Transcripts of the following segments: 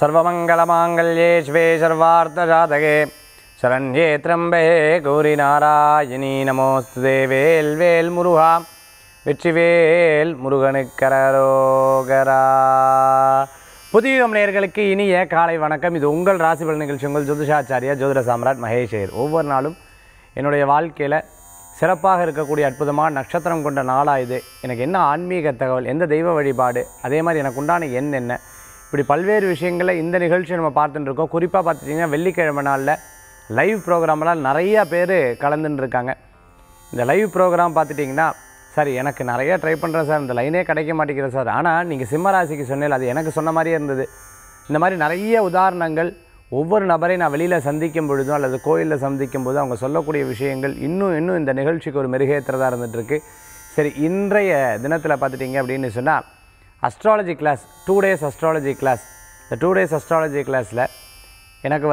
सर्वमंगलमांगल्ये शिवे सर्वार्थसाधके शरण्ये त्र्यंबके गौरी नारायणी नमोस्तुते வேல் வேல் முருகா வெற்றிவேல் முருகனுக்கரோகரா. புதியுகம் நேயர்களுக்கு இனிய காலை வணக்கம். இது உங்கள் ராசி பலன் நிகழ்ச்சி. உங்கள் ஜோதிஷாச்சாரியா ஜோதிட சாம்ராட் மகேஷ் ஐயர். ஒவ்வொரு நாளும் என்னுடைய வாழ்க்கையில் சிறப்பாக இருக்கக்கூடிய அற்புதமான நட்சத்திரம் கொண்ட நாளாக இது. எனக்கு என்ன ஆன்மீக தகவல், எந்த தெய்வ வழிபாடு, அதே மாதிரி எனக்கு உண்டான எண் என்ன, இப்படி பல்வேறு விஷயங்களை இந்த நிகழ்ச்சியை நம்ம பார்த்துட்டு இருக்கோம். குறிப்பாக பார்த்துட்டிங்கன்னா வெள்ளிக்கிழமை நாளில் லைவ் ப்ரோக்ராம்லாம் நிறையா பேர் கலந்துன்னு இருக்காங்க. இந்த லைவ் ப்ரோக்ராம் பார்த்துட்டிங்கன்னா, சார் எனக்கு நிறையா ட்ரை பண்ணுறேன் சார், இந்த லைனே கிடைக்க மாட்டேங்கிறேன் சார், ஆனால் நீங்கள் சிம்மராசிக்கு சொன்னேன், அது எனக்கு சொன்ன மாதிரியே இருந்தது. இந்த மாதிரி நிறைய உதாரணங்கள் ஒவ்வொரு நபரையும் நான் வெளியில் சந்திக்கும் பொழுதும் அல்லது கோயிலில் சந்திக்கும் போதும் அவங்க சொல்லக்கூடிய விஷயங்கள் இன்னும் இந்த நிகழ்ச்சிக்கு ஒரு மெருகேற்றதாக இருந்துகிட்ருக்கு. சரி, இன்றைய தினத்தில் பார்த்துட்டிங்க அப்படின்னு சொன்னால் astrology class, 2 days astrology class. இந்த 2 days அஸ்ட்ராலஜி கிளாஸில் எனக்கு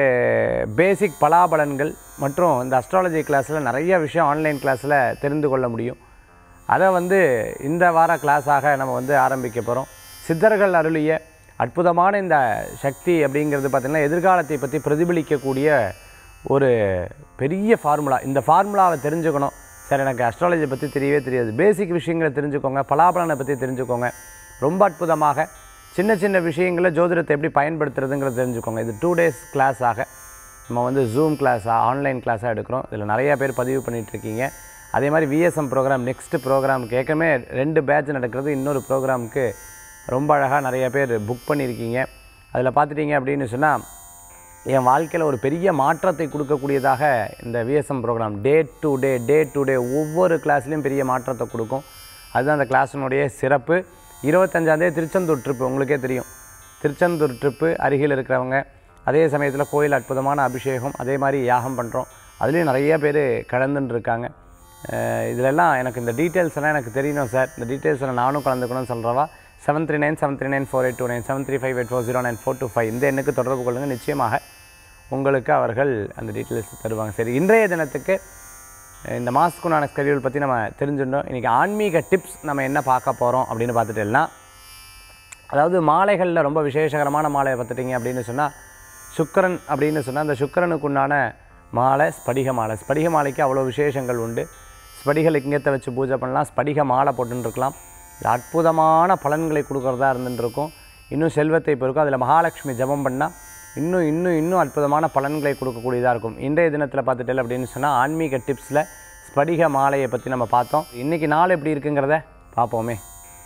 பேசிக் பலாபலன்கள் மற்றும் இந்த அஸ்ட்ராலஜி கிளாஸில் நிறைய விஷயம் ஆன்லைன் கிளாஸில் தெரிந்து கொள்ள முடியும். அதை இந்த வார கிளாஸாக நம்ம ஆரம்பிக்க போகிறோம். சித்தர்கள் அருளிய அற்புதமான இந்த சக்தி அப்படிங்கிறது பார்த்திங்கன்னா எதிர்காலத்தை பற்றி பிரதிபலிக்கக்கூடிய ஒரு பெரிய ஃபார்முலா. இந்த ஃபார்முலாவை தெரிஞ்சுக்கணும். சார் எனக்கு அஸ்ட்ராலஜி பற்றி தெரியவே தெரியாது, பேசிக் விஷயங்களை தெரிஞ்சுக்கோங்க, பலாபலனை பற்றி தெரிஞ்சுக்கோங்க. ரொம்ப அற்புதமாக சின்ன சின்ன விஷயங்களை ஜோதிடத்தை எப்படி பயன்படுத்துறதுங்கிறத தெரிஞ்சுக்கோங்க. இது 2 days கிளாஸாக நம்ம ஜூம் கிளாஸாக ஆன்லைன் கிளாஸாக எடுக்கிறோம். இதில் நிறையா பேர் பதிவு பண்ணிகிட்ருக்கீங்க. அதே மாதிரி விஎஸ்எம் ப்ரோக்ராம், நெக்ஸ்ட்டு ப்ரோக்ராமுக்கு ஏற்கனவே 2 பேட்ச் நடக்கிறது. இன்னொரு ப்ரோக்ராமுக்கு ரொம்ப அழகாக நிறைய பேர் புக் பண்ணியிருக்கீங்க. அதில் பார்த்துட்டிங்க அப்படின்னு சொன்னால் என் வாழ்க்கையில் ஒரு பெரிய மாற்றத்தை கொடுக்கக்கூடியதாக இந்த VSM program day to day ஒவ்வொரு கிளாஸ்லேயும் பெரிய மாற்றத்தை கொடுக்கும். அதுதான் அந்த கிளாஸினுடைய சிறப்பு. 25ஆம் தேதி திருச்செந்தூர் ட்ரிப்பு, உங்களுக்கே தெரியும். திருச்செந்தூர் ட்ரிப்பு அருகில் இருக்கிறவங்க, அதே சமயத்தில் கோயில் அற்புதமான அபிஷேகம், அதே மாதிரி யாகம் பண்ணுறோம். அதுலேயும் நிறைய பேர் கலந்துன்னு இருக்காங்க. இதிலெல்லாம் எனக்கு இந்த டீட்டெயில்ஸ் எல்லாம் எனக்கு தெரியணும் சார், இந்த டீட்டெயில்ஸில் நானும் கலந்துக்கணும்னு சொல்கிறவா 7397394829 7358409425 இந்த எண்ணுக்கு தொடர்பு கொள்ளுங்கள். நிச்சயமாக உங்களுக்கு அவர்கள் அந்த டீட்டெயில்ஸ் தருவாங்க. சரி, இன்றைய தினத்துக்கு இந்த மாதத்துக்குண்டான ஸ்கெடியூல் பற்றி நம்ம தெரிஞ்சுட்டோம். இன்றைக்கி ஆன்மீக டிப்ஸ் நம்ம என்ன பார்க்க போகிறோம் அப்படின்னு பார்த்துட்டோம்னா, அதாவது மாலைகளில் ரொம்ப விசேஷகரமான மாலையை பார்த்துட்டிங்க அப்படின்னு சொன்னால் சுக்கிரன் அப்படின்னு சொன்னால் அந்த சுக்கிரனுக்குண்டான மாலை ஸ்படிக மாலை. ஸ்படிக மாலைக்கு அவ்வளோ விசேஷங்கள் உண்டு. ஸ்படிக லிங்கத்தை வச்சு பூஜை பண்ணலாம், ஸ்படிக மாலை போட்டுருக்கலாம். இது அற்புதமான பலன்களை கொடுக்குறதா இருந்துருக்கும். இன்னும் செல்வத்தை பெருக்கும். அதில் மகாலட்சுமி ஜபம் பண்ணால் இன்னும் அற்புதமான பலன்களை கொடுக்கக்கூடியதாக இருக்கும். இன்றைய தினத்தில் பார்த்துட்டேன் அப்படின்னு சொன்னால் ஆன்மீக டிப்ஸில் ஸ்படிக மாலையை பற்றி நம்ம பார்த்தோம். இன்றைக்கி நாள் எப்படி இருக்குங்கிறத பார்ப்போமே.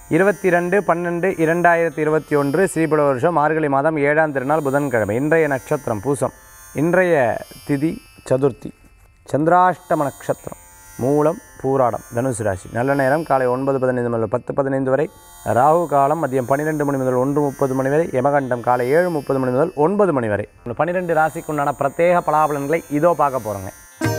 22/12/2021 ஸ்ரீபுட வருஷம் மார்கழி மாதம் 7ஆம் திருநாள் புதன்கிழமை. இன்றைய நட்சத்திரம் பூசம். இன்றைய திதி சதுர்த்தி. சந்திராஷ்டம நட்சத்திரம் மூலம் பூராடம் தனுசு ராசி. நல்ல நேரம் காலை 9:15 முதல் 10:15 வரை. ராகு காலம் மதியம் 12 மணி முதல் 1:30 மணி வரை. யமகண்டம் காலை 7:30 மணி முதல் 9 மணி வரை. 12 ராசிக்கு உண்டான பிரத்யேக பலாபலன்களை இதோ பார்க்க போகிறோங்க.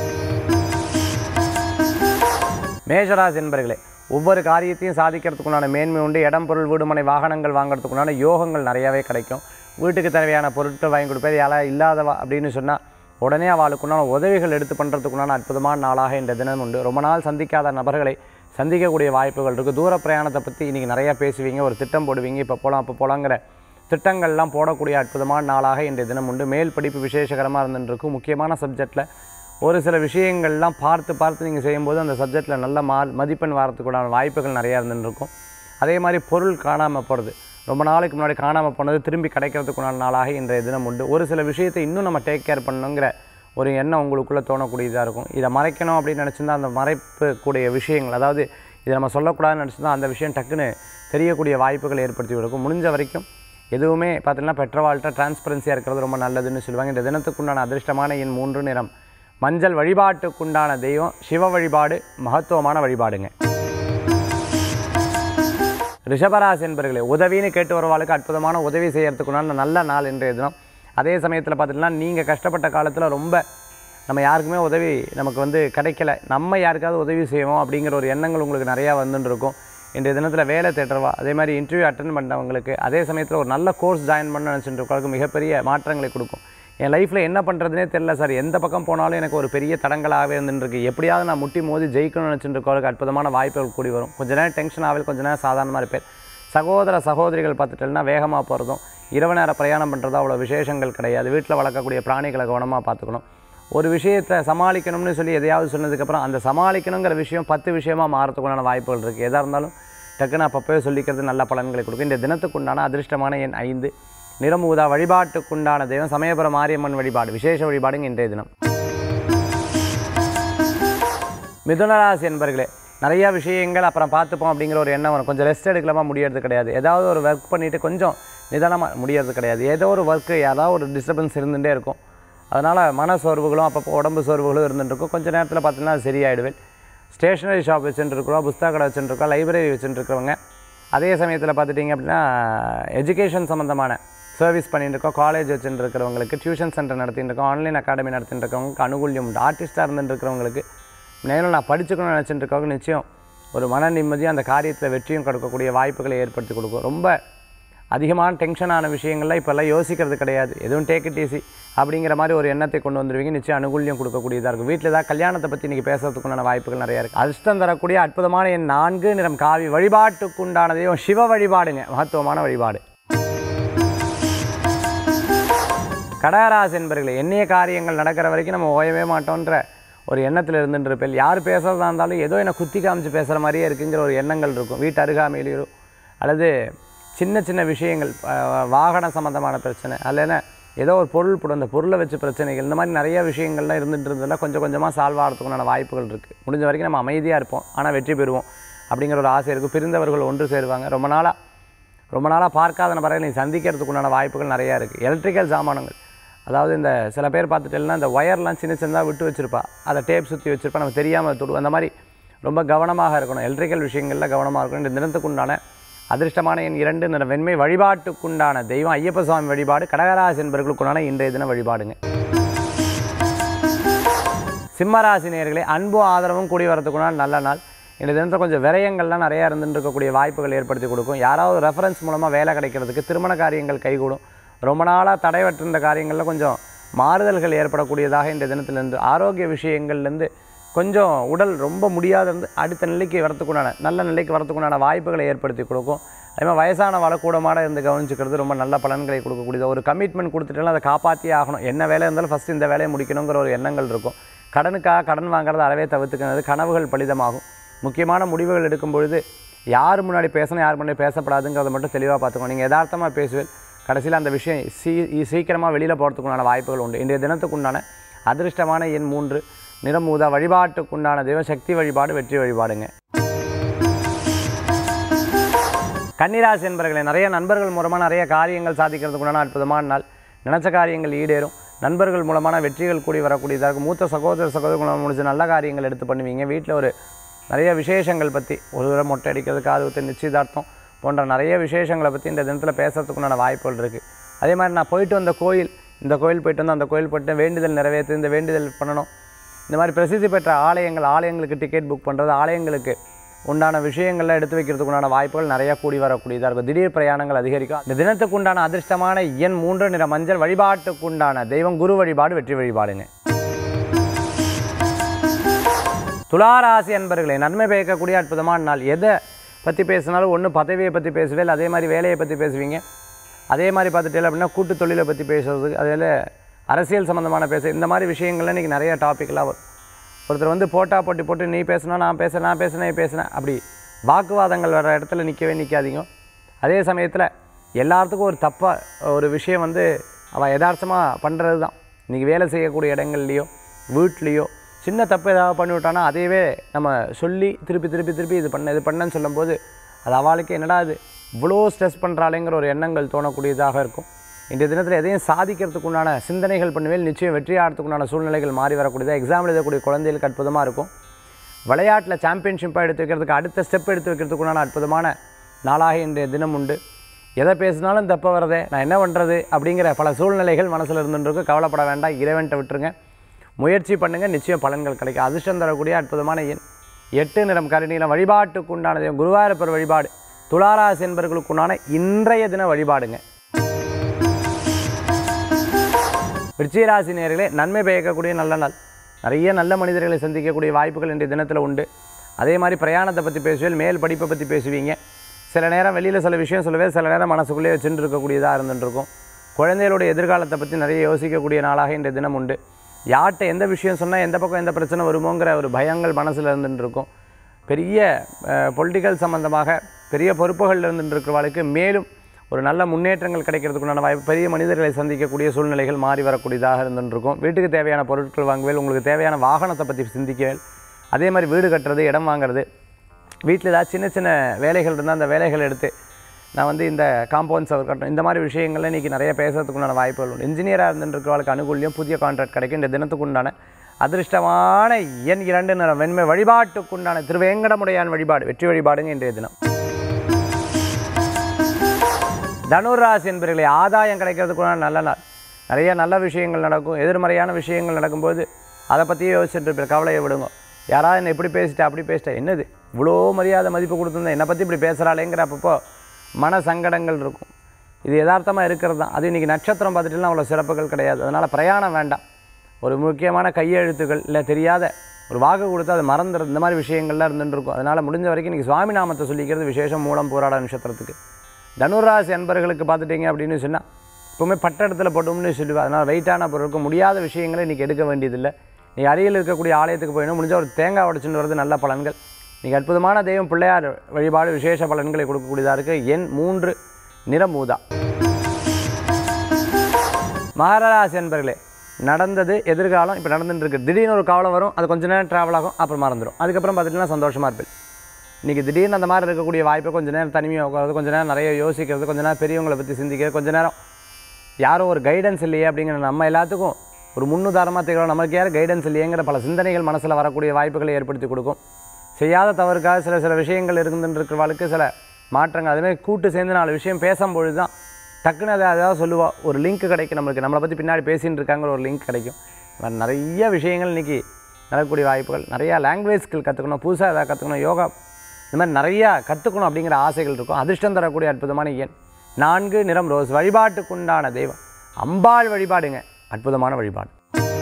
மேஷராசி என்பர்களே, ஒவ்வொரு காரியத்தையும் சாதிக்கிறதுக்குண்டான மேன்மை உண்டு. இடம் பொருள் வீடுமனை வாகனங்கள் வாங்கிறதுக்குண்டான யோகங்கள் நிறையாவே கிடைக்கும். வீட்டுக்கு தேவையான பொருட்கள் வாங்கி கொடுப்பது, யாராவது இல்லாதவா அப்படின்னு சொன்னால் உடனே அவளுக்குண்டான உதவிகள் எடுத்து பண்ணுறதுக்குண்டான அற்புதமான நாளாக இந்த தினம் உண்டு. ரொம்ப நாள் சந்திக்காத நபர்களை சந்திக்கக்கூடிய வாய்ப்புகள் இருக்குது. தூர பிரயாணத்தை பற்றி இன்றைக்கி நிறையா பேசுவீங்க, ஒரு திட்டம் போடுவீங்க, இப்போ போகலாம் அப்போ போகலாங்கிற திட்டங்கள்லாம் போடக்கூடிய அற்புதமான நாளாக இன்றைய தினம் உண்டு. மேல் படிப்பு விசேஷகரமாக இருந்துருக்கும். முக்கியமான சப்ஜெக்டில் ஒரு சில விஷயங்கள்லாம் பார்த்து நீங்கள் செய்யும்போது அந்த சப்ஜெக்டில் நல்ல மதிப்பெண் வரத்துக்குண்டான வாய்ப்புகள் நிறையா இருந்துருக்கும். அதே மாதிரி பொருள் காணாமல் போகிறது, ரொம்ப நாளைக்கு முன்னாடி காணாமல் போனது திரும்பி கிடைக்கிறதுக்குண்டான நாளாக இன்றைய தினம் உண்டு. ஒரு சில விஷயத்தை இன்னும் நம்ம டேக் கேர் பண்ணணுங்கிற ஒரு எண்ணம் உங்களுக்குள்ளே தோணக்கூடியதாக இருக்கும். இதை மறைக்கணும் அப்படின்னு நினச்சிருந்தால் அந்த மறைக்கக்கூடிய விஷயங்கள், அதாவது இதை நம்ம சொல்லக்கூடாதுன்னு நினச்சிருந்தால் அந்த விஷயம் டக்குன்னு தெரியக்கூடிய வாய்ப்புகள் ஏற்படுத்தி கொடுக்கும். முடிஞ்ச வரைக்கும் எதுவுமே பார்த்திங்கன்னா பெற்றவாழ்கிட்ட டிரான்ஸ்பரன்சியாக இருக்கிறது ரொம்ப நல்லதுன்னு சொல்லுவாங்க. இந்த தினத்துக்குண்டான அதிர்ஷ்டமான எண் 3 நிறம் மஞ்சள். வழிபாட்டுக்குண்டான தெய்வம் சிவ வழிபாடு, மகத்துவமான வழிபாடுங்க. ரிஷபராசி என்பர்களே, உதவின்னு கேட்டு வரவாளுக்கு அற்புதமான உதவி செய்கிறதுக்குண்டான நல்ல நாள் இன்றைய தினம். அதே சமயத்தில் பார்த்துட்டுனா நீங்கள் கஷ்டப்பட்ட காலத்தில் ரொம்ப நம்ம யாருக்குமே உதவி நமக்கு கிடைக்கல, நம்ம யாருக்காவது உதவி செய்வோம் அப்படிங்கிற ஒரு எண்ணங்கள் உங்களுக்கு நிறையா வந்துருக்கும். இன்றைய தினத்தில் வேலை தேடுறவா, அதே மாதிரி இன்டர்வியூ அட்டன் பண்ணவங்களுக்கு, அதே சமயத்தில் ஒரு நல்ல கோர்ஸ் ஜாயின் பண்ண நினச்சிட்டு இருக்கவங்களுக்கு மிகப்பெரிய மாற்றங்களை கொடுக்கும். என் லைஃப்பில் என்ன பண்ணுறதுனே தெரில சார், எந்த பக்கம் போனாலும் எனக்கு ஒரு பெரிய தடங்களாகவே இருந்துருக்கு, எப்படியாவது நான் முட்டி மோதி ஜெயிக்கணும்னு நினச்சிட்டு இருக்கவங்களுக்கு அற்புதமான வாய்ப்புகள் கூடி வரும். கொஞ்ச நேரம் டென்ஷன் ஆகல, கொஞ்ச நேரம் சாதாரணமாக இருப்பேன். சகோதர சகோதரிகள் பார்த்துட்டேன்னா வேகமாக போகிறதும் இரவு நேர பிரயாணம் பண்ணுறதும் அவ்வளோ விசேஷங்கள் கிடையாது. வீட்டில் வளர்க்கக்கூடிய பிராணிகளை கவனமாக பார்த்துக்கணும். ஒரு விஷயத்தை சமாளிக்கணும்னு சொல்லி எதையாவது சொன்னதுக்கப்புறம் அந்த சமாளிக்கணுங்கிற விஷயம் 10 விஷயமாக மாறத்துக்குண்டான வாய்ப்புகள் இருக்குது. எதாக இருந்தாலும் டக்குன்னு அப்பப்போ சொல்லிக்கிறது நல்ல பலன்களை கொடுக்கும். இந்த தினத்துக்குண்டான அதிர்ஷ்டமான எண் 5, நிறம் ஊதா. வழிபாட்டுக்குண்டான தெய்வம் சமயபுரம் மாரியம்மன் வழிபாடு, விசேஷ வழிபாடுங்க இன்றைய தினம். மிதுனராசி என்பர்களே, நிறையா விஷயங்கள் அப்புறம் பார்த்துப்போம் அப்படிங்கிற ஒரு எண்ணம் வரும். கொஞ்சம் ரெஸ்ட் எடுக்கலாமா, முடியறது கிடையாது. ஏதாவது ஒரு ஒர்க் பண்ணிவிட்டு கொஞ்சம் நிதானமாக முடியறது கிடையாது. ஏதோ ஒரு ஒர்க்கு ஏதாவது ஒரு டிஸ்டர்பன்ஸ் இருந்துகிட்டே இருக்கும். அதனால் மன சோர்வுகளும் அப்பப்போ உடம்பு சோர்வுகளும் இருந்துட்டுருக்கும். கொஞ்சம் நேரத்தில் பார்த்தீங்கன்னா அது சரியாயிடுவேன். ஸ்டேஷ்னரி ஷாப் வச்சுட்டுருக்குறோம், புஸ்தக கடை வச்சுட்டுருக்கோம், லைப்ரரி வச்சுட்டுருக்கிறவங்க, அதே சமயத்தில் பார்த்துட்டிங்க அப்படின்னா எஜுகேஷன் சம்மந்தமான சர்வீஸ் பண்ணிட்டு இருக்கோம், காலேஜ் வச்சுட்டு இருக்கிறவங்களுக்கு, டியூஷன் சென்டர் நடத்திட்டு இருக்கோம், ஆன்லைன் அகாடமி நடத்திட்டு இருக்கவங்களுக்கு அனுகூல்யம் உண்டு. ஆர்டிஸ்ட்டாக இருந்துட்டு இருக்கிறவங்களுக்கு மேலும் நான் படிச்சுக்கணும்னு நினச்சிட்டு இருக்கவங்க நிச்சயம் ஒரு மன நிம்மதியும் அந்த காரியத்தில் வெற்றியும் கொடுக்கக்கூடிய வாய்ப்புகளை ஏற்படுத்தி கொடுக்கும். ரொம்ப அதிகமான டென்ஷனான விஷயங்கள்லாம் இப்போல்லாம் யோசிக்கிறது கிடையாது. எதுவும் டேக் இட் ஈஸி அப்படிங்கிற மாதிரி ஒரு எண்ணத்தை கொண்டு வந்துடுவீங்க. நிச்சயம் அனுகூல்யம் கொடுக்கக்கூடியதாக இருக்கும். வீட்டில் ஏதாவது கல்யாணத்தை பற்றி இன்றைக்கி பேசுறதுக்குண்டான வாய்ப்புகள் நிறையா இருக்குது. அதிர்ஷ்டம் தரக்கூடிய அற்புதமான எண் 4, நிறம் காவி. வழிபாட்டுக்குண்டான தெய்வம் சிவ வழிபாடுங்க, மகத்துவமான வழிபாடு. கடகராசி என்பர்களே, எண்ணிய காரியங்கள் நடக்கிற வரைக்கும் நம்ம ஓயவே மாட்டோன்ற ஒரு எண்ணத்தில் இருந்துருப்பேன். யார் பேசுகிறதா இருந்தாலும் ஏதோ என்னை குத்தி காமிச்சு பேசுகிற மாதிரியே இருக்குங்கிற ஒரு எண்ணங்கள் இருக்கும். வீட்டு அருகாமையிலையோ அல்லது சின்ன சின்ன விஷயங்கள், வாகன சம்மந்தமான பிரச்சனை, அல்லனா ஏதோ ஒரு பொருள் போடும், அந்த பொருளை வச்சு பிரச்சனைகள், இந்த மாதிரி நிறைய விஷயங்கள்லாம் இருந்துகிட்டு இருந்ததெல்லாம் கொஞ்சம் கொஞ்சமாக சால்வ் ஆகிறதுக்குண்டான வாய்ப்புகள் இருக்குது. முடிஞ்ச வரைக்கும் நம்ம அமைதியாக இருப்போம், ஆனால் வெற்றி பெறுவோம் அப்படிங்கிற ஒரு ஆசை இருக்குது. பிரிந்தவர்கள் ஒன்று சேருவாங்க. ரொம்ப நாளாக பார்க்காத நபரை நீ சந்திக்கிறதுக்குண்டான வாய்ப்புகள் நிறையா இருக்குது. எலக்ட்ரிக்கல் சாமானங்கள், அதாவது இந்த சில பேர் பார்த்துட்டேன்னா இந்த ஒயர்லாம் சின்ன சின்னதாக விட்டு வச்சுருப்பா, அதை டேப் சுற்றி வச்சுருப்பா, நம்ம தெரியாமல் தொடுவோம். அந்த மாதிரி ரொம்ப கவனமாக இருக்கணும். எலக்ட்ரிக்கல் விஷயங்களில் கவனமாக இருக்கணும். இந்த தினத்துக்குண்டான அதிர்ஷ்டமான எண் 2, நிற வெண்மை. வழிபாட்டுக்குண்டான தெய்வம் ஐயப்ப சுவாமி வழிபாடு. கடகராசி என்பவர்களுக்குண்டான இன்றைய தின வழிபாடுங்க. சிம்மராசி நேயர்களே, அன்பும் ஆதரவும் கூடி வரதுக்குண்டான நல்ல நாள். இந்த தினத்தில் கொஞ்சம் விரயங்கள்லாம் நிறையா இருந்துட்டு இருக்கக்கூடிய வாய்ப்புகள் ஏற்படுத்தி கொடுக்கும். யாராவது ரெஃபரன்ஸ் மூலமாக வேலை கிடைக்கிறதுக்கு, திருமண காரியங்கள் கைகூடும். ரொம்ப நாளாக தடைவற்றிருந்த காரியங்களில் கொஞ்சம் மாறுதல்கள் ஏற்படக்கூடியதாக இந்த தினத்திலேருந்து, ஆரோக்கிய விஷயங்கள்லேருந்து கொஞ்சம் உடல் ரொம்ப முடியாதிருந்து அடுத்த நிலைக்கு வரத்துக்குண்டான நல்ல நிலைக்கு வரத்துக்குண்டான வாய்ப்புகளை ஏற்படுத்தி கொடுக்கும். அதேமாதிரி வயசான வாழ கூடமாட இருந்து கவனிச்சுக்கிறது ரொம்ப நல்ல பலன்களை கொடுக்கக்கூடியது. ஒரு கமிட்மெண்ட் கொடுத்துட்டாலும் அதை காப்பாற்றியே ஆகணும். என்ன வேலை இருந்தாலும் ஃபஸ்ட்டு இந்த வேலையை முடிக்கணுங்கிற ஒரு எண்ணங்கள் இருக்கும். கடனுக்காக கடன் வாங்குறது அறவே தவிர்த்துக்கிறது. கனவுகள் பலிதமாகும். முக்கியமான முடிவுகள் எடுக்கும் பொழுது யார் முன்னாடி பேசணும், யார் முன்னாடி பேசப்படாதுங்கிறத மட்டும் தெளிவாக பார்த்துக்கணும். நீங்கள் யதார்த்தமாக பேசுவேன், கடைசியில் அந்த விஷயம் சீக்கிரமாக வெளியில் போகிறதுக்குண்டான வாய்ப்புகள் உண்டு. இன்றைய தினத்துக்குண்டான அதிர்ஷ்டமான எண் 3, நிறம் ஊதா. வழிபாட்டுக்குண்டான தெய்வம் சக்தி வழிபாடு, வெற்றி வழிபாடுங்க. கன்னிராசி என்பவர்களே, நிறைய நண்பர்கள் மூலமாக நிறைய காரியங்கள் சாதிக்கிறதுக்குண்டான அற்புதமான நாள். நினச்ச காரியங்கள் ஈடேறும். நண்பர்கள் மூலமான வெற்றிகள் கூடி வரக்கூடியதாக இருக்கும். மூத்த சகோதரர்கள் முடிஞ்ச நல்ல காரியங்கள் எடுத்து பண்ணுவீங்க. வீட்டில் ஒரு நிறைய விசேஷங்கள் பற்றி, ஒரு தடவை மொட்டை அடிக்கிறது, காது குத்து, நிச்சயதார்த்தம் போன்ற நிறைய விசேஷங்களை பற்றி இந்த தினத்தில் பேசுறதுக்குண்டான வாய்ப்புகள் இருக்குது. அதே மாதிரி நான் போயிட்டு வந்த கோயில், இந்த கோயில் போயிட்டு வந்து அந்த கோயில் போய்ட்டு வேண்டுதல் நிறைவேற்று, இந்த வேண்டுதல் பண்ணணும். இந்த மாதிரி பிரசித்தி பெற்ற ஆலயங்களுக்கு டிக்கெட் புக் பண்ணுறது, ஆலயங்களுக்கு உண்டான விஷயங்கள்லாம் எடுத்து வைக்கிறதுக்குண்டான வாய்ப்புகள் நிறையா கூடி வரக்கூடியதாக இருக்கும். திடீர் பிரயாணங்கள் அதிகரிக்கும். இந்த தினத்துக்கு உண்டான அதிர்ஷ்டமான எண் 3, நிற மஞ்சள். வழிபாட்டுக்குண்டான தெய்வம் குரு வழிபாடு, வெற்றி வழிபாடுங்க. துளாராசி அன்பர்களே, நன்மை பயக்கக்கூடிய அற்புதமான நாள். எதை பற்றி பேசினாலும் ஒன்று பதவியை பற்றி பேசுவேன், அதே மாதிரி வேலையை பற்றி பேசுவீங்க. அதே மாதிரி பார்த்துட்டே அப்படின்னா கூட்டு தொழிலை பற்றி பேசுறது, அதில் அரசியல் சம்மந்தமான இந்த மாதிரி விஷயங்கள்லாம் இன்றைக்கி நிறைய டாப்பிக்கெலாம் வரும். ஒருத்தர் வந்து போட்டி போட்டு நீ பேசணும், நான் பேசுனேன் அப்படி வாக்குவாதங்கள் வர இடத்துல நிற்காதீங்க. அதே சமயத்தில் எல்லாத்துக்கும் ஒரு தப்பாக ஒரு விஷயம் வந்து அவள் யதார்த்தமாக பண்ணுறது தான். இன்றைக்கி வேலை செய்யக்கூடிய இடங்கள்லையோ வீட்லேயோ சின்ன தப்பு ஏதாவது பண்ணிவிட்டானா அதையவே நம்ம சொல்லி திருப்பி இது பண்ணேன்னு சொல்லும்போது அது அவளுக்கு என்னடா இது இவ்வளோ ஸ்ட்ரெஸ் பண்ணுறாளேங்கிற ஒரு எண்ணங்கள் தோணக்கூடியதாக இருக்கும். இன்றைய தினத்தில் எதையும் சாதிக்கிறதுக்கு உண்டான சிந்தனைகள் பண்ணுவேல். நிச்சயம் வெற்றி ஆகிறதுக்குண்டான சூழ்நிலைகள் மாறி வரக்கூடியதாக. எக்ஸாம் எழுதக்கூடிய குழந்தைகளுக்கு அற்புதமாக இருக்கும். விளையாட்டில் சாம்பியன்ஷிப்பாக எடுத்து வைக்கிறதுக்கு, அடுத்த ஸ்டெப் எடுத்து வைக்கிறதுக்குண்டான அற்புதமான நாளாக இன்றைய தினம் உண்டு. எதை பேசினாலும் தப்ப வரதே, நான் என்ன பண்ணுறது அப்படிங்கிற பல சூழ்நிலைகள் மனசில் இருந்துருக்கு. கவலைப்பட வேண்டாம், இறைவன்ட்ட விட்டுருங்க. முயற்சி பண்ணுங்கள், நிச்சயம் பலன்கள் கிடைக்கும். அதிர்ஷ்டம் தரக்கூடிய அற்புதமான எண் 8, நிறம் கருநீலம். வழிபாட்டுக்குண்டானது குருவாயூரப்பர் வழிபாடு. துளாராசி என்பவர்களுக்குண்டான இன்றைய தின வழிபாடுங்க. விருச்சிகராசி நேயர்களே, நன்மை பயக்கக்கூடிய நல்ல நாள். நிறைய நல்ல மனிதர்களை சந்திக்கக்கூடிய வாய்ப்புகள் இன்றைய தினத்தில் உண்டு. அதே மாதிரி பிரயாணத்தை பற்றி பேசுவேன், மேல் படிப்பை பற்றி பேசுவீங்க. சில நேரம் வெளியில் சில விஷயம் சொல்லவே சில நேரம் மனசுக்குள்ளேயே வச்சுட்டு இருக்கக்கூடியதாக இருந்துருக்கும். குழந்தைகளுடைய எதிர்காலத்தை பற்றி நிறைய யோசிக்கக்கூடிய நாளாக இன்றைய தினம் உண்டு. யார்கிட்ட எந்த விஷயம் சொன்னால் எந்த பக்கம் எந்த பிரச்சனை வருமோங்கிற ஒரு பயங்கள் மனசில் இருந்துட்டு இருக்கும். பெரிய பொலிட்டிக்கல் சம்மந்தமாக பெரிய பொறுப்புகளில் இருந்துட்டு இருக்கிறவர்களுக்கு மேலும் ஒரு நல்ல முன்னேற்றங்கள் கிடைக்கிறதுக்குண்டான வாய்ப்பு, பெரிய மனிதர்களை சந்திக்கக்கூடிய சூழ்நிலைகள் மாறி வரக்கூடியதாக இருந்துருக்கும். வீட்டுக்கு தேவையான பொருட்கள் வாங்குவேல், உங்களுக்கு தேவையான வாகனத்தை பற்றி சிந்திக்கவேல், அதே மாதிரி வீடு கட்டுறது, இடம் வாங்குறது, வீட்டில் ஏதாவது சின்ன சின்ன வேலைகள் இருந்தால் அந்த வேலைகள் எடுத்து நான் வந்து இந்த காம்பவுண்ட்ஸ் அவர் கட்டணும், இந்த மாதிரி விஷயங்கள்ல இன்றைக்கி நிறைய பேசுறதுக்குண்டான வாய்ப்புகள் உண்டு. இன்ஜினியராக இருந்துருக்கிறவர்களுக்கு அனுகூல்யம், புதிய கான்ட்ராக்ட் கிடைக்கும். இந்த தினத்துக்குண்டான அதிர்ஷ்டமான எண் 2 நிறம் வெண்மை. வழிபாட்டுக்குண்டான திருவேங்கடமுடையான் வழிபாடு வெற்றி வழிபாடுங்க இன்றைய தினம். தனுராசி என்பவர்களே, ஆதாயம் கிடைக்கிறதுக்குண்டான நல்ல நாள். நிறைய நல்ல விஷயங்கள் நடக்கும். எதிர்மறையான விஷயங்கள் நடக்கும்போது அதை பற்றியே யோசிச்சுட்டு இருப்பேன். கவலையை விடுங்க. யாராவது என்னை இப்படி பேசிட்டா அப்படி பேசிட்டா, என்னது இவ்வளோ மரியாதை மதிப்பு கொடுத்துருந்தேன், என்னை பற்றி இப்படி பேசுகிறாளேங்கிற அப்பப்போ மன சங்கடங்கள் இருக்கும். இது யதார்த்தமாக இருக்கிறது தான். அது இன்றைக்கி நட்சத்திரம் பார்த்துட்டுலாம் அவ்வளோ சிறப்புகள் கிடையாது. அதனால் பிரயாணம் வேண்டாம். ஒரு முக்கியமான கையெழுத்துக்கள் இல்லை தெரியாத ஒரு வாக்கு கொடுத்து அதை மறந்துடுறது, இந்த மாதிரி விஷயங்கள்லாம் இருந்துருக்கும். அதனால் முடிஞ்ச வரைக்கும் இன்றைக்கி சுவாமி நாமத்தை சொல்லிக்கிறது விசேஷம். மூலம் போராட நட்சத்திரத்துக்கு தனுராசி அன்பர்களுக்கு பார்த்துட்டிங்க அப்படின்னு சொன்னால் எப்போவுமே பட்டடத்தில் போட்டோம்னு சொல்லுவேன். அதனால் வெயிட்டான பொருளுக்கு முடியாத விஷயங்களை இன்றைக்கி எடுக்க வேண்டியதில்லை. நீ அருகில் இருக்கக்கூடிய ஆலயத்துக்கு போயிடணும். முடிஞ்ச ஒரு தேங்காய் உடைச்சுட்டு வரது நல்ல பலன்கள். இன்றைக்கி அற்புதமான தெய்வம் பிள்ளையார் வழிபாடு விசேஷ பலன்களை கொடுக்கக்கூடியதாக இருக்குது. எண் 3 நிறம் ஊதா. மகராசி அன்பர்களே, நடந்தது எதிர்காலம் இப்போ நடந்துட்டு இருக்குது. திடீர்னு ஒரு கவலை வரும், அது கொஞ்சம் நேரம் ட்ராவல் ஆகும், அப்புறம் மறந்துடும். அதுக்கப்புறம் பார்த்துட்டிங்கன்னா சந்தோஷமாக இருப்பேன். இன்றைக்கி திடீர்னு அந்த மாதிரி இருக்கக்கூடிய வாய்ப்பை கொஞ்சம் நேரம் தனிமையாக உட்காறது, கொஞ்சம் நேரம் நிறைய யோசிக்கிறது, கொஞ்சம் நேரம் பெரியவங்களை பற்றி சிந்திக்கிறது, கொஞ்சம் நேரம் யாரும் ஒரு கைடன்ஸ் இல்லையே அப்படிங்கிற நம்ம எல்லாத்துக்கும் ஒரு முன்னுதாரணமாக திகழும். நமக்கு யார் கைடன்ஸ் இல்லையேங்கிற பல சிந்தனைகள் மனசில் வரக்கூடிய வாய்ப்புகளை ஏற்படுத்தி கொடுக்கும். செய்யாத தவறுக்காக சில விஷயங்கள் இருக்கிறவர்களுக்கு சில மாற்றங்கள். அதுமாதிரி கூட்டு சேர்ந்து 4 விஷயம் பேசும்பொழுது தான் டக்குன்னு அதாவது சொல்லுவாள், ஒரு லிங்க் கிடைக்கும். நம்மளை பற்றி பின்னாடி பேசிகிட்டு இருக்காங்கிற ஒரு லிங்க் கிடைக்கும். நிறைய விஷயங்கள் இன்றைக்கி நடக்கக்கூடிய வாய்ப்புகள். நிறையா லாங்குவேஜ் ஸ்கில் கற்றுக்கணும், புதுசாக எதாவது கற்றுக்கணும், யோகா, இந்த மாதிரி நிறையா கற்றுக்கணும் அப்படிங்கிற ஆசைகள் இருக்கும். அதிர்ஷ்டம் தரக்கூடிய அற்புதமான எண் 4 நிறம் ரோஸ். வழிபாட்டுக்குண்டான தெய்வம் அம்பாள் வழிபாடுங்க அற்புதமான வழிபாடு.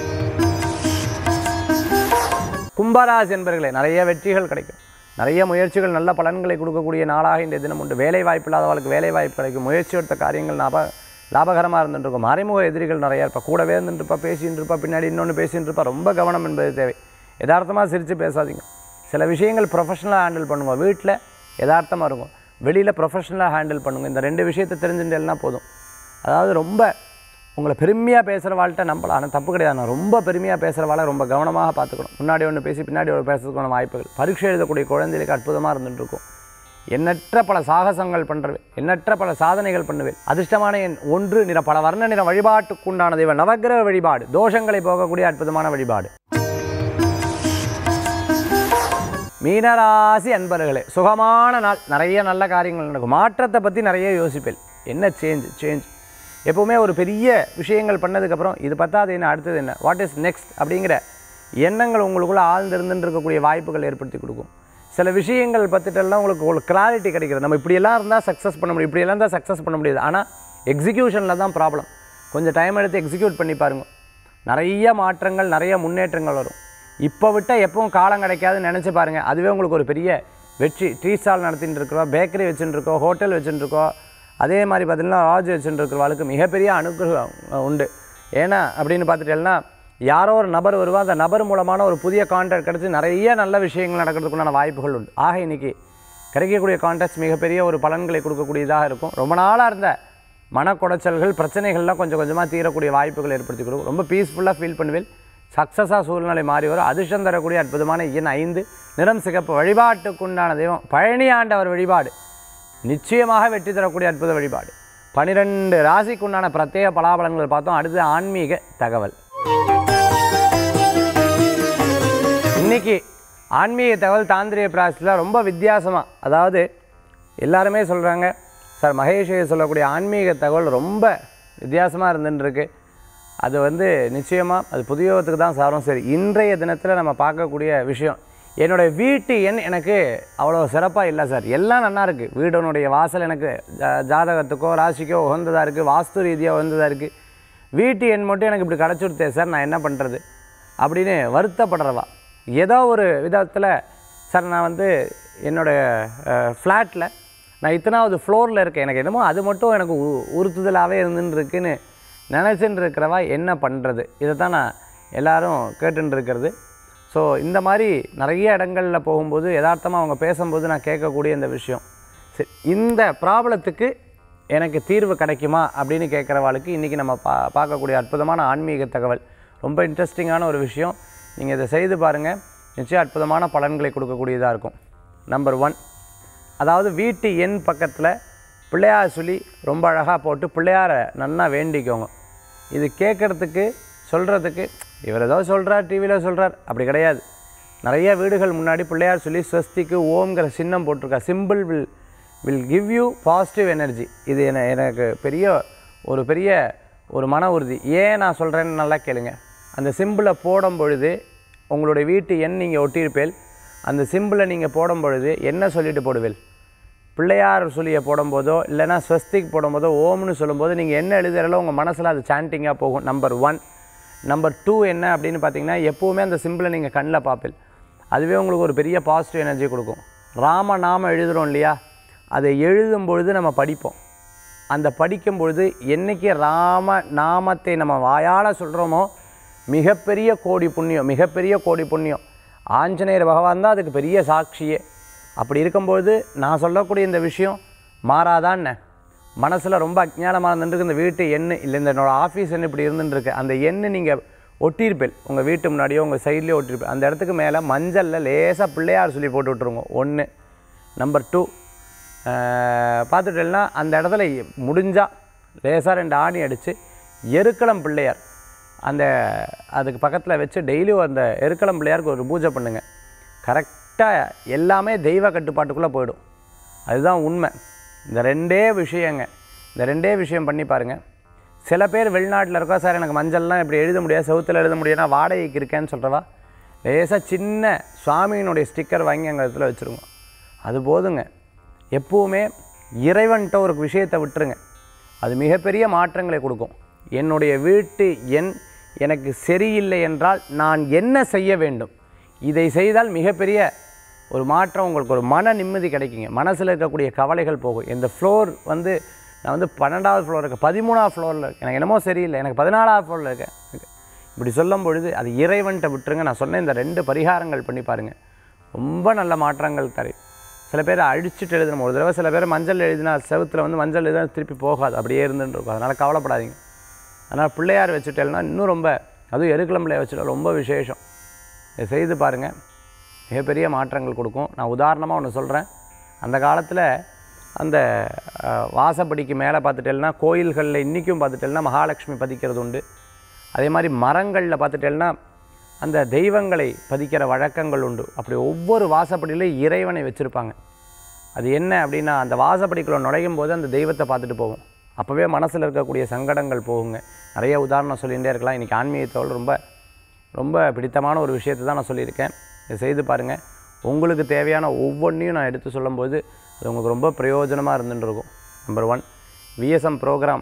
கும்பராசி என்பவர்களே, நிறைய வெற்றிகள் கிடைக்கும். நிறைய முயற்சிகள் நல்ல பலன்களை கொடுக்கக்கூடிய நாளாக இன்றைய தினம் உண்டு. வேலை வாய்ப்பு இல்லாதவர்களுக்கு வேலை வாய்ப்பு கிடைக்கும். முயற்சி எடுத்த காரியங்கள் லாபகரமாக இருந்துருக்கும். மறைமுக எதிரிகள் நிறையா இருப்பா, கூடவே இருந்துருப்பா, பேசிகிட்டு இருப்பா, பின்னாடி இன்னொன்று பேசிகிட்டு இருப்பா. ரொம்ப கவனம் என்பது தேவை. யதார்த்தமாக சிரித்து பேசாதீங்க. சில விஷயங்கள் ப்ரொஃபஷனலாக ஹேண்டில் பண்ணுங்க. வீட்டில் யதார்த்தமாக இருக்கும், வெளியில் ப்ரொஃபஷனலாக ஹேண்டில் பண்ணுங்கள். இந்த 2 விஷயத்தை தெரிஞ்சுட்டேன்னா போதும். அதாவது ரொம்ப உங்களை பெருமையாக பேசுகிற வாழ்கிட்ட நம்பலாம், ஆனால் தப்பு கிடையாது. நான் ரொம்ப பெருமையாக பேசுகிற வாழை ரொம்ப கவனமாக பார்த்துக்கணும். முன்னாடி ஒன்று பேசி பின்னாடி ஒரு பேசுறதுக்கான வாய்ப்புகள். பரீட்சை எழுதக்கூடிய குழந்தைகளுக்கு அற்புதமாக இருந்துகிட்ருக்கும். எண்ணற்ற பல சாகசங்கள் பண்ணுறவே, எண்ணற்ற பல சாதனைகள் பண்ணுவேன். அதிர்ஷ்டமான எண் 1 நிறம் பல வர்ண நிறம். வழிபாட்டுக்குண்டான தெய்வம் நவக்கிரக வழிபாடு தோஷங்களை போகக்கூடிய அற்புதமான வழிபாடு. மீனராசி அன்பர்களே, சுகமான நாள். நிறைய நல்ல காரியங்கள் நடக்கும். மாற்றத்தை பற்றி நிறைய யோசிப்பேன். என்ன சேஞ்ச் எப்போவுமே ஒரு பெரிய விஷயங்கள் பண்ணதுக்கப்புறம் இது பத்தாது, என்ன அடுத்தது என்ன, வாட் இஸ் நெக்ஸ்ட் அப்படிங்கிற எண்ணங்கள் உங்களுக்குள்ளே ஆழ்ந்திருந்துன்னு இருக்கக்கூடிய வாய்ப்புகள் ஏற்படுத்தி கொடுக்கும். சில விஷயங்கள் பற்றிட்டெல்லாம் உங்களுக்கு கிளாரிட்டி கிடைக்கிறது. நம்ம இப்படியெல்லாம் இருந்தால் சக்ஸஸ் பண்ண முடியும், இப்படியெல்லாம் தான் சக்ஸஸ் பண்ண முடியாது. ஆனால் எக்ஸிக்யூஷனில் தான் ப்ராப்ளம். கொஞ்சம் டைம் எடுத்து எக்ஸிக்யூட் பண்ணி பாருங்கள். நிறைய மாற்றங்கள், நிறைய முன்னேற்றங்கள் வரும். இப்போ விட்டால் எப்பவும் காலம் கிடைக்காதுன்னு நினச்சி பாருங்கள். அதுவே உங்களுக்கு ஒரு பெரிய வெற்றி. டீ ஸ்டால் நடத்திட்டு இருக்கிறோம், பேக்கரி வச்சுட்டு இருக்கோம், ஹோட்டல் வச்சுட்டு இருக்கோம், அதே மாதிரி பார்த்திங்கன்னா லாட்ஜ் வச்சுட்டு இருக்கிறவளுக்கு மிகப்பெரிய அனுகிரகம் உண்டு. ஏன்னா அப்படின்னு பார்த்துட்டேன்னா யாரோ ஒரு நபர் வருவா, அந்த நபர் மூலமான ஒரு புதிய கான்ட்ராக்ட் கிடச்சி நிறைய நல்ல விஷயங்கள் நடக்கிறதுக்குண்டான வாய்ப்புகள் உண்டு. ஆக இன்றைக்கி கிடைக்கக்கூடிய கான்ட்ராக்ட்ஸ் மிகப்பெரிய ஒரு பலன்களை கொடுக்கக்கூடியதாக இருக்கும். ரொம்ப நாளாக இருந்த மனக்குடைச்சல்கள், பிரச்சனைகள்லாம் கொஞ்சம் கொஞ்சமாக தீரக்கூடிய வாய்ப்புகள் ஏற்படுத்தி கொடுக்கும். ரொம்ப பீஸ்ஃபுல்லாக ஃபீல் பண்ணுவேன். சக்ஸஸாக சூழ்நிலை மாறி வரும். அதிர்ஷ்டம் தரக்கூடிய அற்புதமான எண் 5 நிறம் சிகப்பு. வழிபாட்டுக்குண்டான தெய்வம் பழனி ஆண்டவர் வழிபாடு நிச்சயமாக வெற்றி தரக்கூடிய அற்புத வழிபாடு. 12 ராசிக்குண்டான பிரத்யேக பலாபலன்கள் பார்த்தோம். அடுத்து ஆன்மீக தகவல். இன்றைக்கி ஆன்மீக தகவல் தாந்திரிய பிராசஸில் ரொம்ப வித்தியாசமாக, அதாவது எல்லாருமே சொல்கிறாங்க சார் மகேஷை சொல்லக்கூடிய ஆன்மீக தகவல் ரொம்ப வித்தியாசமாக இருந்துருக்கு. அது நிச்சயமாக அது புதியவத்துக்கு தான் சாரும். சரி, இன்றைய தினத்தில் நம்ம பார்க்கக்கூடிய விஷயம், என்னுடைய வீட்டு எண் எனக்கு அவ்வளோ சிறப்பாக இல்லை சார். எல்லாம் நல்லா இருக்குது. வீடனுடைய வாசல் எனக்கு ஜாதகத்துக்கோ ராசிக்கோ உகந்ததாக இருக்குது, வாஸ்து ரீதியாக உகந்ததாக இருக்குது. வீட்டு எண் மட்டும் எனக்கு இப்படி கிடச்சுடுத்தே சார், நான் என்ன பண்ணுறது அப்படின்னு வருத்தப்படுறவா. ஏதோ ஒரு விதத்தில் சார் நான் என்னோடய ஃப்ளாட்டில் நான் இத்தனாவது ஃப்ளோரில் இருக்கேன், எனக்கு என்னமோ அது மட்டும் எனக்கு உறுத்துதலாகவே இருந்துருக்குன்னு நினச்சின்னு இருக்கிறவா என்ன பண்ணுறது, இதை தான் நான் எல்லோரும் கேட்டுன்னு இருக்கிறது. ஸோ இந்த மாதிரி நிறைய இடங்களில் போகும்போது யதார்த்தமாக அவங்க பேசும்போது நான் கேட்கக்கூடிய இந்த விஷயம், சரி இந்த ப்ராப்ளத்துக்கு எனக்கு தீர்வு கிடைக்குமா அப்படின்னு கேட்குறவாளுக்கு இன்றைக்கி நம்ம பார்க்கக்கூடிய அற்புதமான ஆன்மீக தகவல். ரொம்ப இன்ட்ரெஸ்டிங்கான ஒரு விஷயம். நீங்கள் இதை செய்து பாருங்கள், நிச்சயம் அற்புதமான பலன்களை கொடுக்கக்கூடியதாக இருக்கும். நம்பர் 1, அதாவது வீட்டு எண் பக்கத்தில் பிள்ளையார் சொல்லி ரொம்ப அழகாக போட்டு பிள்ளையாரை நல்லா வேண்டிக்கோங்க. இது கேட்குறதுக்கு சொல்கிறதுக்கு இவர் ஏதோ சொல்கிறார், டிவியில் சொல்கிறார், அப்படி கிடையாது. நிறைய வீடுகள் முன்னாடி பிள்ளையார் சொல்லி ஸ்வஸ்திக்கு ஓம்ங்கிற சின்னம் போட்டிருக்கா. Simple will give you positive energy. இது எனக்கு பெரிய ஒரு மன உறுதி. ஏன் நான் சொல்கிறேன்னு நல்லா கேளுங்க. அந்த சிம்பிளை போடும் பொழுது உங்களுடைய வீட்டு எண் நீங்கள் ஒட்டியிருப்பேல், அந்த சிம்பிளை நீங்கள் போடும் பொழுது என்ன சொல்லிட்டு போடுவேல்? பிள்ளையார் சொல்லியை போடும்போதோ இல்லைனா ஸ்வஸ்திக் போடும்போதோ ஓம்னு சொல்லும்போது நீங்கள் என்ன எழுதுறீங்களோ உங்கள் மனசில் அது சாண்டிங்காக போகும். நம்பர் 1. நம்பர் 2 என்ன அப்படின்னு பார்த்தீங்கன்னா, எப்போவுமே அந்த சிம்பிளை நீங்கள் கண்ணில் பார்ப்பேன், அதுவே உங்களுக்கு ஒரு பெரிய பாசிட்டிவ் எனர்ஜி கொடுக்கும். ராமநாமம் எழுதுகிறோம் இல்லையா, அதை எழுதும் பொழுது நம்ம படிப்போம். அந்த படிக்கும் பொழுது என்றைக்கு ராம நாமத்தை நம்ம வாயால் சொல்கிறோமோ மிகப்பெரிய கோடி புண்ணியம். ஆஞ்சநேயர் பகவான் தான் அதுக்கு பெரிய சாட்சியே. அப்படி இருக்கும்பொழுது நான் சொல்லக்கூடிய இந்த விஷயம் மாறாதான்னு மனசில் ரொம்ப அஜ்ஞானமாக இருந்துருக்கு. இந்த வீட்டு எண்ணு இல்லை, இந்த என்னோடய ஆஃபீஸ் எண்ணு இப்படி இருந்துருக்கு, அந்த எண்ணு நீங்கள் ஒட்டியிருப்பேன் உங்கள் வீட்டு முன்னாடியோ உங்கள் சைட்லேயோ ஒட்டியிருப்பேன். அந்த இடத்துக்கு மேலே மஞ்சளில் லேசாக பிள்ளையார் சொல்லி போட்டு விட்ருங்க. 1. நம்பர் 2, பார்த்துட்டேன்னா அந்த இடத்துல முடிஞ்சால் லேசாக 2 ஆணி அடித்து எருக்களம் பிள்ளையார் அதுக்கு பக்கத்தில் வச்சு டெய்லியும் அந்த எருக்களம் பிள்ளையாருக்கு ஒரு பூஜை பண்ணுங்கள். கரெக்டாக எல்லாமே தெய்வ கட்டுப்பாட்டுக்குள்ளே போயிடும். அதுதான் உண்மை. இந்த 2 விஷயம் பண்ணி பாருங்கள். சில பேர் வெளிநாட்டில் இருக்கா, சார் எனக்கு மஞ்சள்லாம் இப்படி எழுத முடியாது, செவுத்தில் எழுத முடியாதுன்னா வாடகைக்கு இருக்கேன்னு சொல்கிறவா லேசாக சின்ன சுவாமியினுடைய ஸ்டிக்கர் வாங்கி அங்கே இடத்துல வச்சுருங்க. அது போதுங்க. எப்போவுமே இறைவன்கிட்ட ஒரு விஷயத்தை விட்டுருங்க, அது மிகப்பெரிய மாற்றங்களை கொடுக்கும். என்னுடைய வீட்டு எண் எனக்கு சரியில்லை என்றால் நான் என்ன செய்ய வேண்டும், இதை செய்தால் மிகப்பெரிய ஒரு மாற்றம், உங்களுக்கு ஒரு மன நிம்மதி கிடைக்குங்க. மனசில் இருக்கக்கூடிய கவலைகள் போகும். இந்த ஃப்ளோர் நான் 12வது ஃப்ளோர் இருக்கேன், 13வது ஃப்ளோரில் இருக்கேன், எனக்கு என்னமோ சரியில்லை, எனக்கு 14வது ஃப்ளோரில் இருக்கேன், இப்படி சொல்லும் பொழுது அது இறைவன்கிட்ட விட்டுருங்க. நான் சொன்ன இந்த 2 பரிகாரங்கள் பண்ணி பாருங்கள், ரொம்ப நல்ல மாற்றங்கள் தரும். சில பேர் அழிச்சிட்டு எழுதணும் ஒரு தடவை, சில பேர் மஞ்சள் எழுதினா செவுத்தில் மஞ்சள் எழுதினா திருப்பி போகாது, அப்படியே இருந்துருக்கும். அதனால் கவலைப்படாதீங்க. அதனால் பிள்ளையார் வச்சுட்டேன்னா இன்னும் ரொம்ப, அதுவும் எருக்களம் பிள்ளையார் வச்சுட்டா ரொம்ப விசேஷம். இதை செய்து பாருங்கள், மிகப்பெரிய மாற்றங்கள் கொடுக்கும். நான் உதாரணமாக ஒன்று சொல்கிறேன். அந்த காலத்தில் அந்த வாசப்படிக்கு மேலே பார்த்துட்டேன்னா கோயில்களில் இன்றைக்கும் பார்த்துட்டேன்னா மகாலட்சுமி பதிக்கிறது உண்டு. அதே மாதிரி மரங்களில் பார்த்துட்டேன்னா அந்த தெய்வங்களை பதிக்கிற வழக்கங்கள் உண்டு. அப்படி ஒவ்வொரு வாசப்படியிலும் இறைவனை வச்சுருப்பாங்க. அது என்ன அப்படின்னா, அந்த வாசப்படிக்குள்ளே நுழையும் போது அந்த தெய்வத்தை பார்த்துட்டு போவோம். அப்போவே மனசில் இருக்கக்கூடிய சங்கடங்கள் போகுங்க. நிறைய உதாரணம் சொல்லிகிட்டே இருக்கலாம். இன்றைக்கி ஆன்மீகத்தோடு ரொம்ப ரொம்ப பிடித்தமான ஒரு விஷயத்தை தான் நான் சொல்லியிருக்கேன். இதை செய்து பாருங்கள். உங்களுக்கு தேவையான ஒவ்வொன்றையும் நான் எடுத்து சொல்லும்போது அது உங்களுக்கு ரொம்ப பிரயோஜனமாக இருந்துருக்கும். நம்பர் 1, விஎஸ்எம் ப்ரோக்ராம்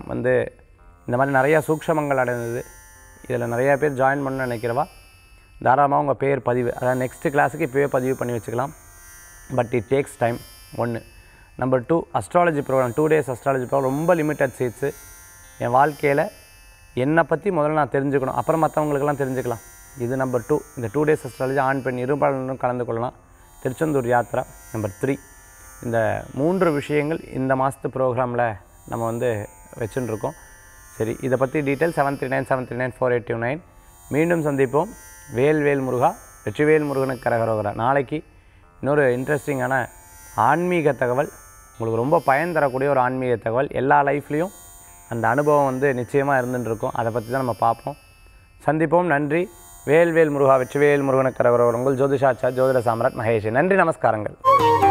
இந்த மாதிரி நிறையா சூக்ஷமங்கள் அடைந்தது. இதில் நிறையா பேர் ஜாயின் பண்ண நினைக்கிறவா தாராளமாக உங்கள் பேர் பதிவு, அதாவது நெக்ஸ்ட்டு கிளாஸுக்கு இப்போவே பதிவு பண்ணி வச்சுக்கலாம். But it takes time. 1. Number 2, astrology program 2 days astrology program, ரொம்ப லிமிட்டட் சீட்ஸு. என் வாழ்க்கையில் என்னை பற்றி முதல்ல நான் தெரிஞ்சுக்கணும், அப்புறம் மற்றவங்களுக்கெல்லாம் தெரிஞ்சுக்கலாம். இது நம்பர் 2. இந்த 2 days அஸ்ட்ராலஜி ஆண் பெண் இருபாலரும் கலந்து கொள்ளலாம். திருச்செந்தூர் யாத்ரா. நம்பர் 3, இந்த 3 விஷயங்கள் இந்த மாதத்து ப்ரோக்ராமில் நம்ம வச்சுருக்கோம். சரி, இதை பற்றி டீட்டெயில் 7397394829. மீண்டும் சந்திப்போம். வேல்வேல் முருகா, வெற்றிவேல் முருகனுக்கு கரகரோகரா. நாளைக்கு இன்னொரு இன்ட்ரெஸ்டிங்கான ஆன்மீக தகவல், உங்களுக்கு ரொம்ப பயன் தரக்கூடிய ஒரு ஆன்மீக தகவல். எல்லா லைஃப்லேயும் அந்த அனுபவம் நிச்சயமாக இருந்துருக்கும். அதை பற்றி தான் நம்ம பார்ப்போம். சந்திப்போம். நன்றி. வேல்வேல் முருகா, வெற்றிவேல் முருகனுக்கு கரகரோகரா. உங்கள் ஜோதிஷாச்சார் ஜோதிட சாம்ராட் மகேஷ். நன்றி, நமஸ்காரங்கள்.